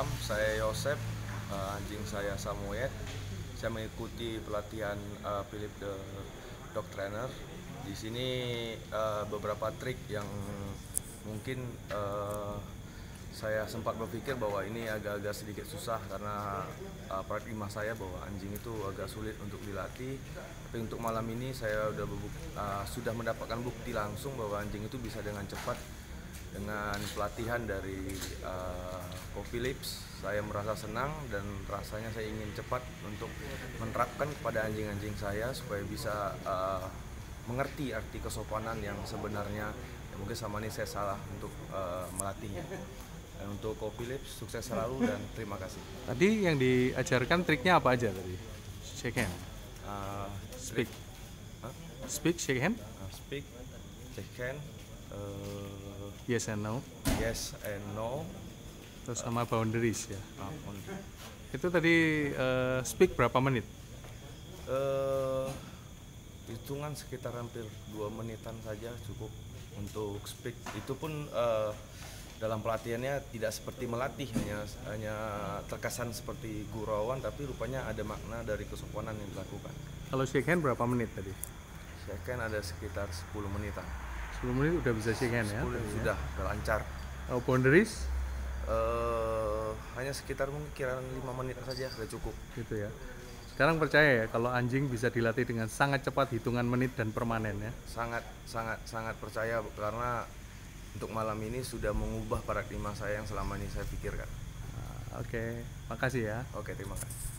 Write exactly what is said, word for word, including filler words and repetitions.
malam, saya Yosep, uh, anjing saya Samoyed. Saya mengikuti pelatihan uh, Philip the Dog Trainer. Di sini uh, beberapa trik yang mungkin uh, saya sempat berpikir bahwa ini agak-agak sedikit susah karena uh, paradigma saya bahwa anjing itu agak sulit untuk dilatih. Tapi untuk malam ini saya sudah, uh, sudah mendapatkan bukti langsung bahwa anjing itu bisa dengan cepat. Dengan pelatihan dari uh, Philips, saya merasa senang dan rasanya saya ingin cepat untuk menerapkan kepada anjing-anjing saya supaya bisa uh, mengerti arti kesopanan yang sebenarnya. Ya, mungkin sama ini saya salah untuk uh, melatihnya. Dan untuk Philips, sukses selalu dan terima kasih. Tadi yang diajarkan triknya apa aja tadi? Shake hand, Uh, speak, huh? speak, shake hand, uh, speak, shake hand, uh, yes and no, yes and no. terus sama boundaries ya. Uh, on. Itu tadi uh, speak berapa menit? Uh, hitungan sekitar hampir dua menitan saja cukup untuk speak. Itu pun uh, dalam pelatihannya tidak seperti melatih, hanya hanya terkesan seperti gurauan, tapi rupanya ada makna dari kesopanan yang dilakukan. Kalau shake hand berapa menit tadi? Shake hand ada sekitar sepuluh menitan. sepuluh menit udah bisa shake hand ya? sepuluh tadi sudah, ya? sudah lancar. Oh, boundaries? Uh, hanya sekitar mungkin kiraan lima menit saja sudah cukup. Gitu ya. Sekarang percaya ya kalau anjing bisa dilatih dengan sangat cepat, hitungan menit dan permanen ya? Sangat sangat sangat percaya karena untuk malam ini sudah mengubah paradigma saya yang selama ini saya pikirkan. Oke, okay. Makasih ya. Oke, terima kasih.